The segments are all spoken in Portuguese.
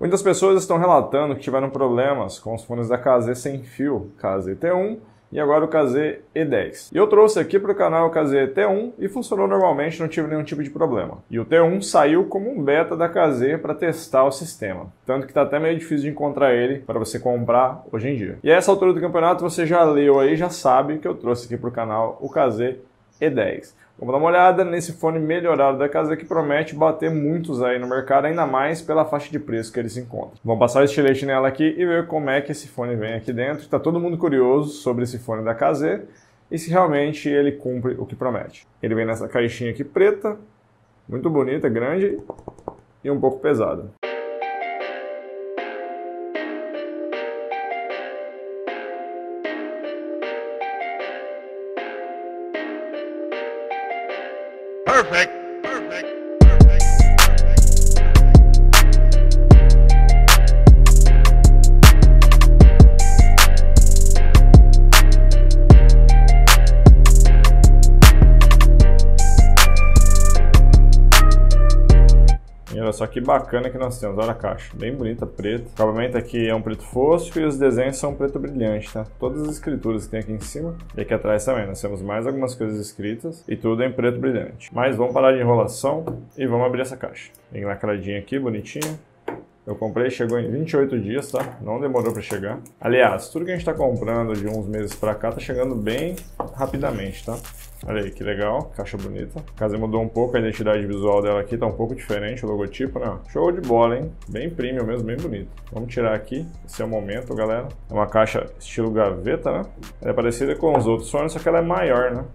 Muitas pessoas estão relatando que tiveram problemas com os fones da KZ sem fio, KZ T1 e agora o KZ E10. E eu trouxe aqui para o canal o KZ T1 e funcionou normalmente, não tive nenhum tipo de problema. E o T1 saiu como um beta da KZ para testar o sistema, tanto que está até meio difícil de encontrar ele para você comprar hoje em dia. E a essa altura do campeonato você já leu aí, já sabe que eu trouxe aqui para o canal o KZ E10. Vamos dar uma olhada nesse fone melhorado da KZ que promete bater muitos aí no mercado, ainda mais pela faixa de preço que ele se encontra. Vamos passar o estilete nela aqui e ver como é que esse fone vem aqui dentro. Está todo mundo curioso sobre esse fone da KZ e se realmente ele cumpre o que promete. Ele vem nessa caixinha aqui preta, muito bonita, grande e um pouco pesada. Perfect. E olha só que bacana que nós temos, olha a caixa, bem bonita, preta. O acabamento aqui é um preto fosco e os desenhos são preto brilhante, tá? Todas as escrituras que tem aqui em cima e aqui atrás também, nós temos mais algumas coisas escritas e tudo em preto brilhante. Mas vamos parar de enrolação e vamos abrir essa caixa. Bem lacradinha aqui, bonitinha. Eu comprei, chegou em 28 dias, tá? Não demorou para chegar. Aliás, tudo que a gente tá comprando de uns meses pra cá tá chegando bem rapidamente, tá? Olha aí, que legal, caixa bonita. A KZ mudou um pouco a identidade visual dela aqui, tá um pouco diferente o logotipo, né? Show de bola, hein? Bem premium mesmo, bem bonito. Vamos tirar aqui, esse é o momento, galera. É uma caixa estilo gaveta, né? Ela é parecida com os outros fones, só que ela é maior, né?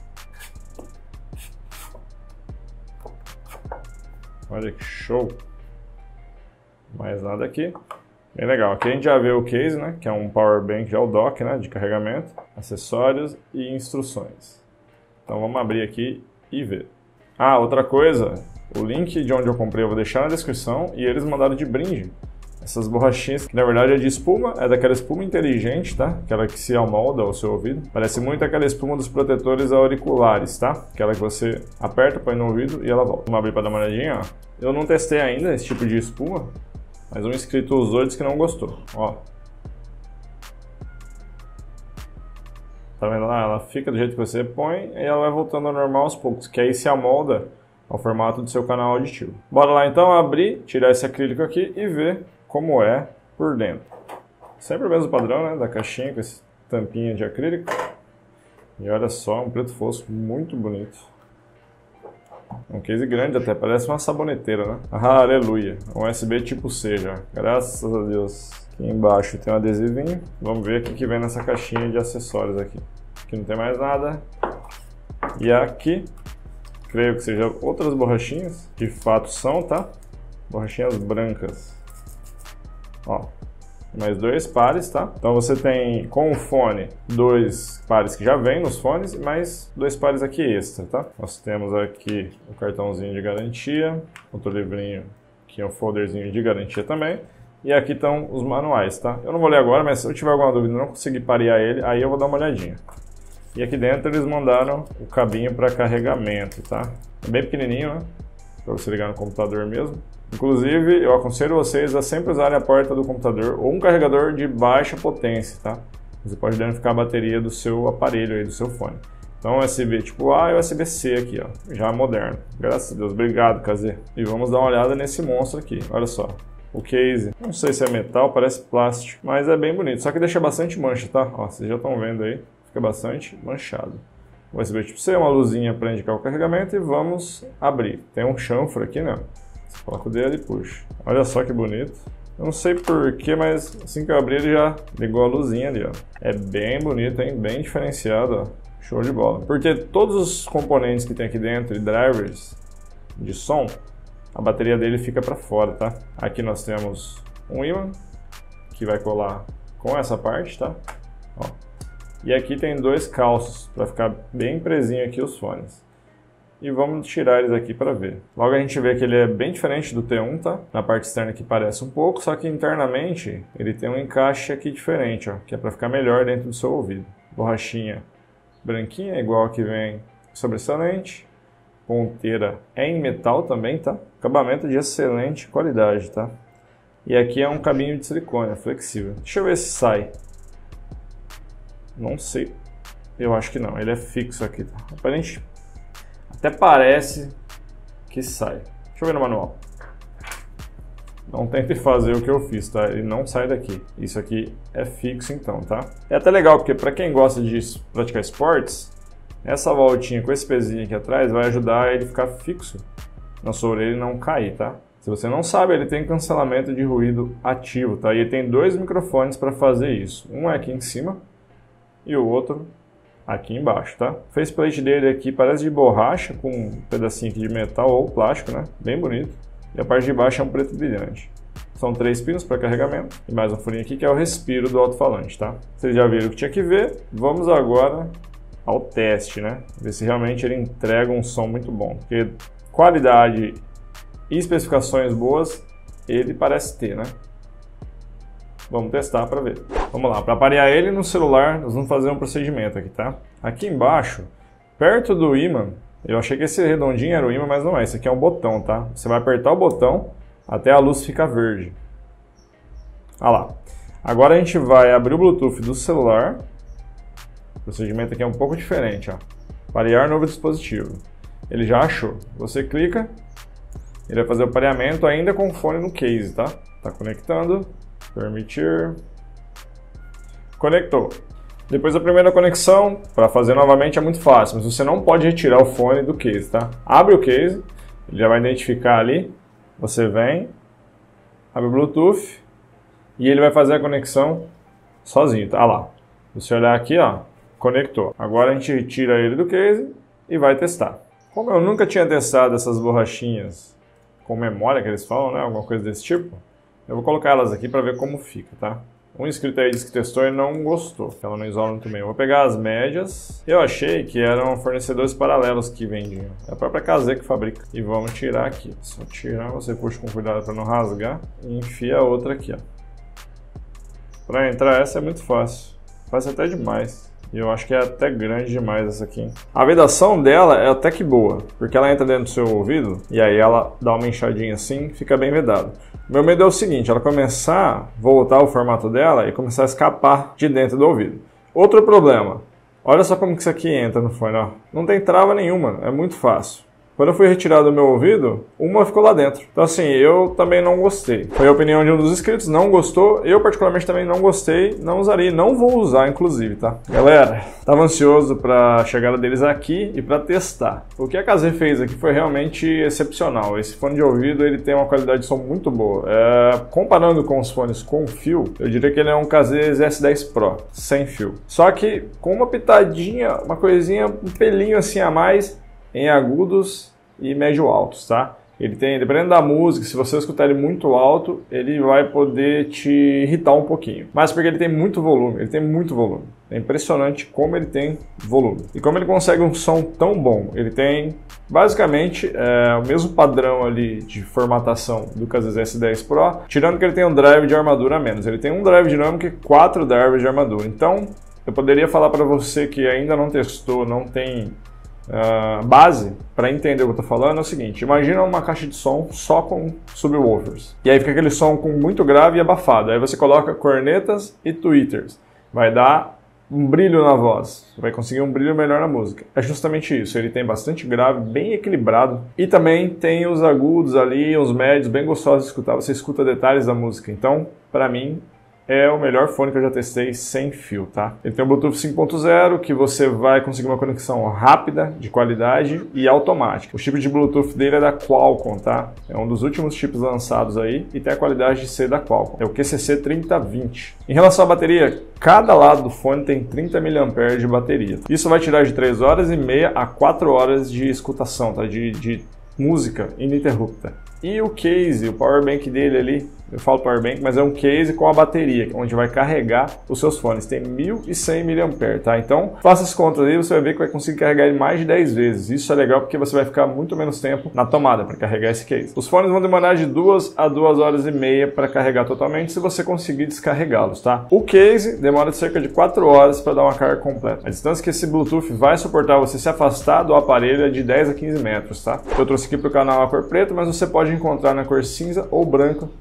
Olha que show! Mais nada aqui. Bem legal. Aqui a gente já vê o case, né? Que é um power bank, já o dock, né? De carregamento, acessórios e instruções. Então vamos abrir aqui e ver. Ah, outra coisa. O link de onde eu comprei eu vou deixar na descrição e eles mandaram de brinde essas borrachinhas, que na verdade é de espuma, é daquela espuma inteligente, tá? Aquela que se amolda ao seu ouvido. Parece muito aquela espuma dos protetores auriculares, tá? Aquela que você aperta, põe no ouvido e ela volta. Vamos abrir para dar uma olhadinha, ó. Eu não testei ainda esse tipo de espuma, mas um inscrito usou e disse que não gostou. Ó. Tá vendo lá? Ela fica do jeito que você põe e ela vai voltando ao normal aos poucos, que aí se amolda ao formato do seu canal auditivo. Bora lá então abrir, tirar esse acrílico aqui e ver como é por dentro. Sempre o mesmo padrão, né? Da caixinha com essa tampinha de acrílico. E olha só, um preto fosco muito bonito. Um case grande até, parece uma saboneteira, né? Ah, aleluia. Um USB tipo C já, graças a Deus. Aqui embaixo tem um adesivinho. Vamos ver o que vem nessa caixinha de acessórios aqui. Aqui não tem mais nada. E aqui, creio que sejam outras borrachinhas. De fato são, tá? Borrachinhas brancas. Ó. Mais dois pares, tá? Então você tem com o fone dois pares que já vem nos fones e mais dois pares aqui extra, tá? Nós temos aqui o cartãozinho de garantia, outro livrinho que é um folderzinho de garantia também. E aqui estão os manuais, tá? Eu não vou ler agora, mas se eu tiver alguma dúvida e não conseguir parear ele, aí eu vou dar uma olhadinha. E aqui dentro eles mandaram o cabinho para carregamento, tá? É bem pequenininho, né? Para você ligar no computador mesmo. Inclusive, eu aconselho vocês a sempre usarem a porta do computador ou um carregador de baixa potência, tá? Você pode danificar a bateria do seu aparelho aí, do seu fone. Então, USB tipo A e USB-C aqui, ó, já moderno. Graças a Deus, obrigado, KZ. E vamos dar uma olhada nesse monstro aqui, olha só. O case, não sei se é metal, parece plástico, mas é bem bonito. Só que deixa bastante mancha, tá? Ó, vocês já estão vendo aí, fica bastante manchado. USB tipo C, uma luzinha para indicar o carregamento e vamos abrir. Tem um chanfro aqui, né? Você coloca o dedo e puxa. Olha só que bonito. Eu não sei porquê, mas assim que eu abri ele já ligou a luzinha ali, ó. É bem bonito, hein? Bem diferenciado, ó. Show de bola. Porque todos os componentes que tem aqui dentro e drivers de som, a bateria dele fica para fora, tá? Aqui nós temos um ímã que vai colar com essa parte, tá? Ó. E aqui tem dois calços para ficar bem presinho aqui os fones. E vamos tirar eles aqui para ver. Logo a gente vê que ele é bem diferente do T1, tá? Na parte externa aqui parece um pouco, só que internamente ele tem um encaixe aqui diferente, ó, que é para ficar melhor dentro do seu ouvido. Borrachinha branquinha, igual a que vem sobressalente. Ponteira é em metal também, tá? Acabamento de excelente qualidade, tá? E aqui é um cabinho de silicone, é flexível. Deixa eu ver se sai. Não sei. Eu acho que não, ele é fixo aqui. Tá? Aparentemente, até parece que sai. Deixa eu ver no manual. Não tente fazer o que eu fiz, tá? Ele não sai daqui. Isso aqui é fixo então, tá? É até legal, porque para quem gosta de praticar esportes, essa voltinha com esse pezinho aqui atrás vai ajudar ele a ficar fixo na sua orelha e não cair, tá? Se você não sabe, ele tem cancelamento de ruído ativo, tá? E ele tem dois microfones para fazer isso. Um é aqui em cima e o outro aqui embaixo, tá? O faceplate dele aqui parece de borracha com um pedacinho aqui de metal ou plástico, né? Bem bonito. E a parte de baixo é um preto brilhante. São 3 pinos para carregamento e mais um furinho aqui que é o respiro do alto-falante, tá? Vocês já viram o que tinha que ver. Vamos agora ao teste, né? Ver se realmente ele entrega um som muito bom. Porque qualidade e especificações boas ele parece ter, né? Vamos testar para ver. Vamos lá, para parear ele no celular, nós vamos fazer um procedimento aqui, tá? Aqui embaixo, perto do ímã, eu achei que esse redondinho era o ímã, mas não é. Esse aqui é um botão, tá? Você vai apertar o botão até a luz ficar verde. Olha lá. Agora a gente vai abrir o Bluetooth do celular. O procedimento aqui é um pouco diferente, ó. Parear novo dispositivo. Ele já achou. Você clica, ele vai fazer o pareamento ainda com o fone no case, tá? Tá conectando. Permitir. Conectou. Depois da primeira conexão, para fazer novamente é muito fácil, mas você não pode retirar o fone do case, tá? Abre o case, ele já vai identificar ali. Você vem, abre o Bluetooth e ele vai fazer a conexão sozinho, tá? Olha lá. Se você olhar aqui, ó, conectou. Agora a gente tira ele do case e vai testar. Como eu nunca tinha testado essas borrachinhas com memória que eles falam, né? Alguma coisa desse tipo. Eu vou colocar elas aqui para ver como fica, tá? Um inscrito aí disse que testou e não gostou, que ela não isola muito bem. Eu vou pegar as médias. Eu achei que eram fornecedores paralelos que vendiam. É a própria Kazé que fabrica. E vamos tirar aqui. Só tirar, você puxa com cuidado para não rasgar. E enfia a outra aqui, ó. Para entrar essa é muito fácil. Faz até demais. E eu acho que é até grande demais essa aqui. A vedação dela é até que boa, porque ela entra dentro do seu ouvido e aí ela dá uma inchadinha assim, fica bem vedado. Meu medo é o seguinte, ela começar a voltar o formato dela e começar a escapar de dentro do ouvido. Outro problema, olha só como que isso aqui entra no fone, ó. Não tem trava nenhuma, é muito fácil. Quando eu fui retirar do meu ouvido, uma ficou lá dentro. Então assim, eu também não gostei. Foi a opinião de um dos inscritos, não gostou. Eu particularmente também não gostei, não usaria, não vou usar inclusive, tá? Galera, tava ansioso para a chegada deles aqui e para testar. O que a Kazé fez aqui foi realmente excepcional. Esse fone de ouvido, ele tem uma qualidade de som muito boa. Comparando com os fones com fio, eu diria que ele é um Kazé S10 Pro, sem fio. Só que com uma pitadinha, uma coisinha, um pelinho assim a mais, em agudos e médio altos, tá? Ele tem, dependendo da música, se você escutar ele muito alto, ele vai poder te irritar um pouquinho. Mas porque ele tem muito volume, ele tem muito volume. É impressionante como ele tem volume. E como ele consegue um som tão bom. Ele tem, basicamente, o mesmo padrão ali de formatação do Kazé S10 Pro, tirando que ele tem um drive de armadura a menos. Ele tem um drive dinâmico e 4 drives de armadura. Então, eu poderia falar para você que ainda não testou, não tem base para entender o que eu tô falando é o seguinte: imagina uma caixa de som só com subwoofers e aí fica aquele som com muito grave e abafado, aí você coloca cornetas e tweeters, vai dar um brilho na voz, vai conseguir um brilho melhor na música. É justamente isso, ele tem bastante grave, bem equilibrado e também tem os agudos ali, os médios bem gostosos de escutar, você escuta detalhes da música. Então, para mim, é o melhor fone que eu já testei sem fio, tá? Ele tem o Bluetooth 5.0, que você vai conseguir uma conexão rápida, de qualidade e automática. O chip de Bluetooth dele é da Qualcomm, tá? É um dos últimos chips lançados aí e tem a qualidade de ser da Qualcomm. É o QCC 3020. Em relação à bateria, cada lado do fone tem 30 mAh de bateria. Isso vai tirar de 3 horas e meia a 4 horas de escutação, tá? De música ininterrupta. E o case, o power bank dele ali, eu falo power bank, mas é um case com a bateria, onde vai carregar os seus fones. Tem 1.100 mAh, tá? Então, faça as contas aí, você vai ver que vai conseguir carregar ele mais de 10 vezes. Isso é legal porque você vai ficar muito menos tempo na tomada para carregar esse case. Os fones vão demorar de 2 a 2 horas e meia para carregar totalmente, se você conseguir descarregá-los, tá? O case demora cerca de 4 horas para dar uma carga completa. A distância que esse Bluetooth vai suportar você se afastar do aparelho é de 10 a 15 metros, tá? Eu trouxe aqui para o canal a cor preta, mas você pode encontrar na cor cinza ou branca também.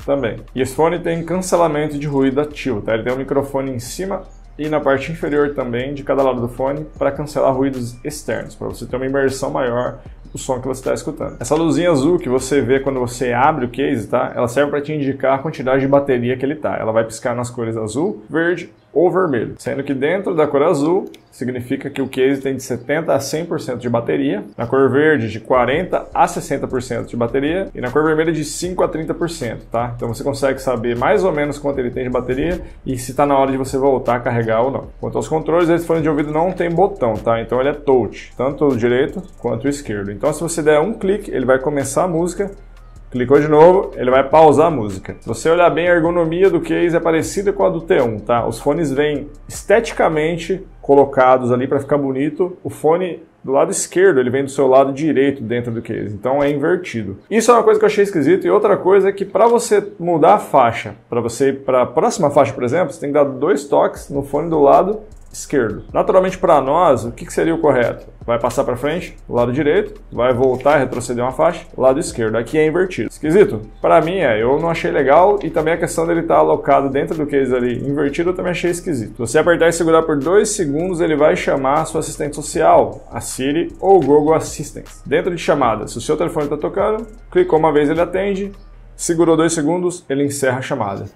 E esse fone tem cancelamento de ruído ativo, tá? Ele tem um microfone em cima e na parte inferior também de cada lado do fone para cancelar ruídos externos, para você ter uma imersão maior do som que você está escutando. Essa luzinha azul que você vê quando você abre o case, tá? Ela serve para te indicar a quantidade de bateria que ele tá. Ela vai piscar nas cores azul, verde ou vermelho, sendo que dentro da cor azul significa que o case tem de 70% a 100% de bateria, na cor verde de 40% a 60% de bateria e na cor vermelha de 5% a 30%, tá? Então você consegue saber mais ou menos quanto ele tem de bateria e se está na hora de você voltar a carregar ou não. Quanto aos controles, esse fone de ouvido não tem botão, tá? Então ele é touch, tanto o direito quanto o esquerdo. Então se você der um clique, ele vai começar a música. Clicou de novo, ele vai pausar a música. Se você olhar bem, a ergonomia do case é parecida com a do T1, tá? Os fones vêm esteticamente colocados ali para ficar bonito. O fone do lado esquerdo, ele vem do seu lado direito dentro do case, então é invertido. Isso é uma coisa que eu achei esquisito, e outra coisa é que para você mudar a faixa, para você ir para a próxima faixa, por exemplo, você tem que dar 2 toques no fone do lado esquerdo. Naturalmente, para nós, o que seria o correto? Vai passar para frente, do lado direito, vai voltar e retroceder uma faixa, lado esquerdo. Aqui é invertido. Esquisito? Para mim eu não achei legal, e também a questão dele estar alocado dentro do case ali invertido eu também achei esquisito. Se você apertar e segurar por 2 segundos, ele vai chamar a sua assistente social, a Siri ou o Google Assistant. Dentro de chamada, se o seu telefone está tocando, clicou uma vez, ele atende, segurou 2 segundos, ele encerra a chamada.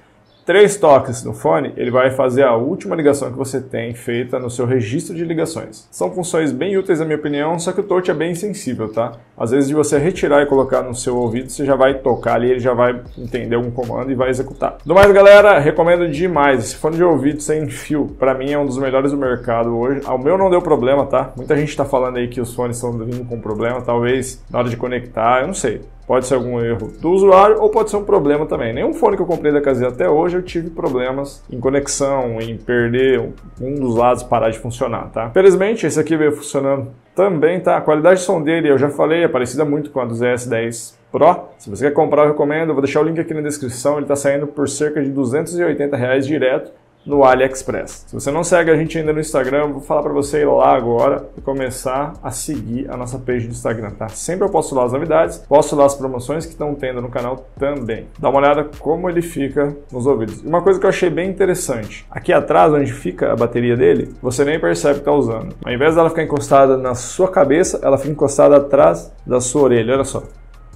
3 toques no fone, ele vai fazer a última ligação que você tem feita no seu registro de ligações. São funções bem úteis na minha opinião, só que o touch é bem sensível, tá? Às vezes de você retirar e colocar no seu ouvido, você já vai tocar ali, ele já vai entender algum comando e vai executar. Do mais, galera, recomendo demais. Esse fone de ouvido sem fio, pra mim é um dos melhores do mercado hoje. O meu não deu problema, tá? Muita gente tá falando aí que os fones estão vindo com problema, talvez na hora de conectar, eu não sei. Pode ser algum erro do usuário ou pode ser um problema também. Nenhum fone que eu comprei da Casio até hoje eu tive problemas em conexão, em perder um dos lados parar de funcionar, tá? Felizmente, esse aqui veio funcionando também, tá? A qualidade de som dele, eu já falei, é parecida muito com a do ZS10 Pro. Se você quer comprar, eu recomendo. Eu vou deixar o link aqui na descrição. Ele está saindo por cerca de R$280 direto no AliExpress. Se você não segue a gente ainda no Instagram, eu vou falar para você ir lá agora e começar a seguir a nossa page do Instagram, tá? Sempre eu posto lá as novidades, posto lá as promoções que estão tendo no canal também. Dá uma olhada como ele fica nos ouvidos. Uma coisa que eu achei bem interessante, aqui atrás, onde fica a bateria dele, você nem percebe que está usando. Ao invés dela ficar encostada na sua cabeça, ela fica encostada atrás da sua orelha, olha só.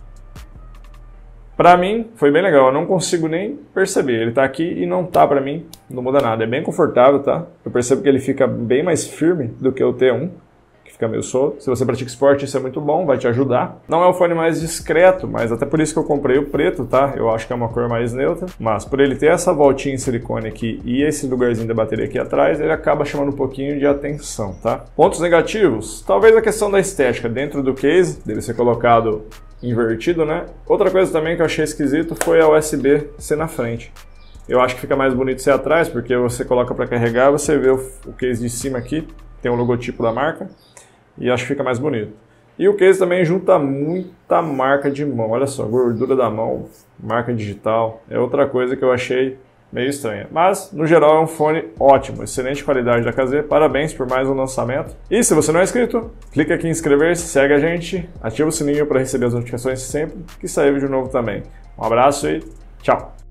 Pra mim, foi bem legal, eu não consigo nem perceber, ele tá aqui e não tá pra mim, não muda nada, é bem confortável, tá? Eu percebo que ele fica bem mais firme do que o T1, que fica meio solto. Se você pratica esporte, isso é muito bom, vai te ajudar. Não é o fone mais discreto, mas até por isso que eu comprei o preto, tá? Eu acho que é uma cor mais neutra, mas por ele ter essa voltinha em silicone aqui e esse lugarzinho da bateria aqui atrás, ele acaba chamando um pouquinho de atenção, tá? Pontos negativos, talvez a questão da estética dentro do case, dele ser colocado invertido, né? Outra coisa também que eu achei esquisito foi a USB ser na frente. Eu acho que fica mais bonito ser atrás, porque você coloca para carregar, você vê o case de cima aqui, tem o logotipo da marca, e acho que fica mais bonito. E o case também junta muita marca de mão, olha só, gordura da mão, marca digital, é outra coisa que eu achei meio estranha. Mas, no geral, é um fone ótimo, excelente qualidade da Casio, parabéns por mais um lançamento. E se você não é inscrito, clica aqui em inscrever-se, segue a gente, ativa o sininho para receber as notificações sempre que sair vídeo novo também. Um abraço e tchau!